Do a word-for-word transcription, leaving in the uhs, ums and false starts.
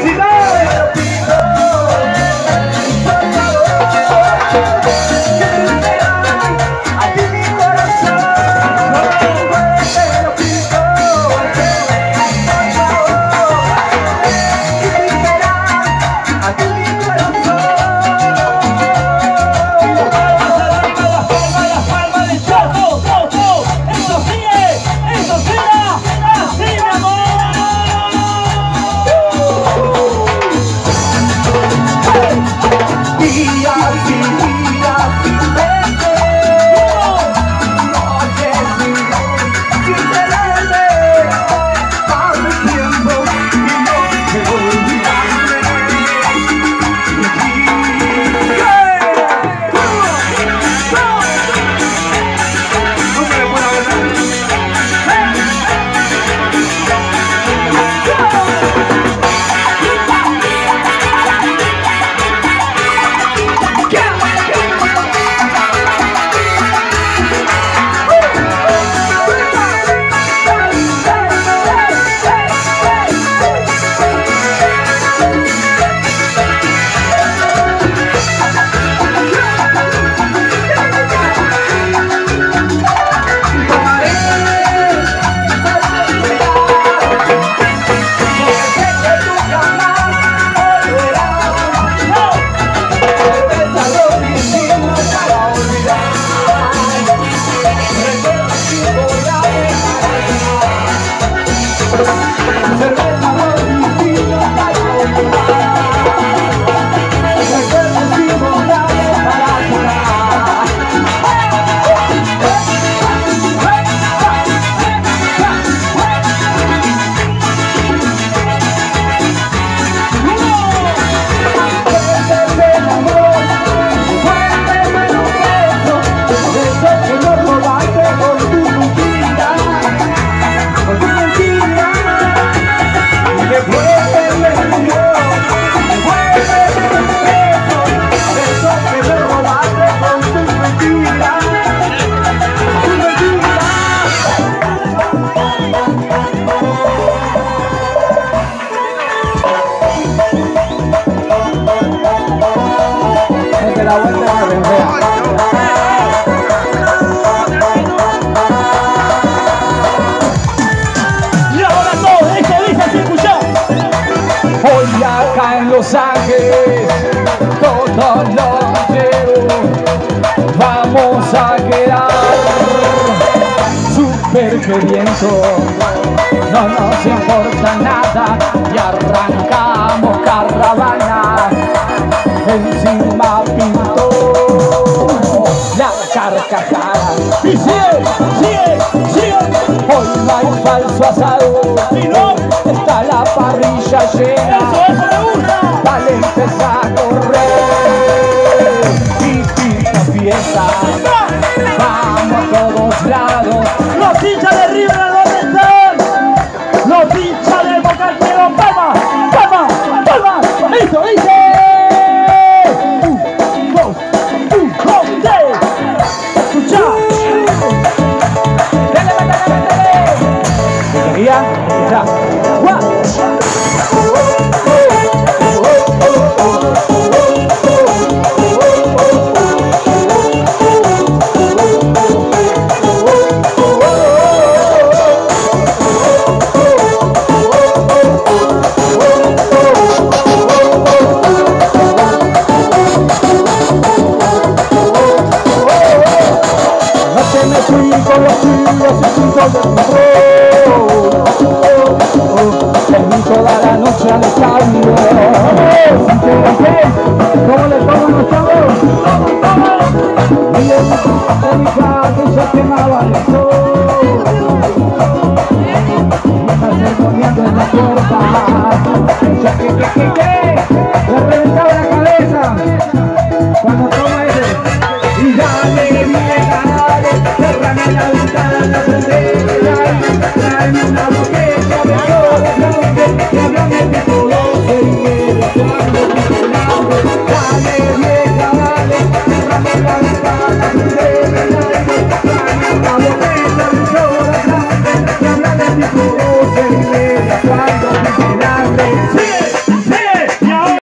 Los Ángeles, todos los llevo, vamos a quedar súper queriendo, no nos importa nada y arrancamos caravana, encima pintó la carcajada. Y sigue, sigue, sigue, hoy no hay falso asado, y no está la parrilla llena. Eso, eso me gusta. Dale, empieza a correr y pinta fiesta. Vamos a todos lados. Los hinchas de River, ¿dónde están? Los hinchas del Boca Altero, palmas, palmas, palmas. Listo, dice. Un, dos, un, dos, tres. Escuchá. Dale, dale, dale, dale. Quería, ya. Con los chicos y chicos del fútbol, vení toda la noche al estadio. ¿Cómo le toman los chavos? Y el Erika que se quemaba el sol, y está cerconeando en la puerta.